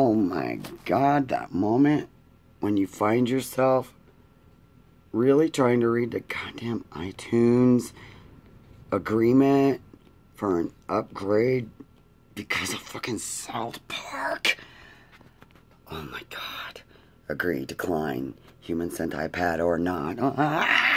Oh my God, that moment when you find yourself really trying to read the goddamn iTunes agreement for an upgrade because of fucking South Park. Oh my God. Agree, decline. Human sent iPad or not.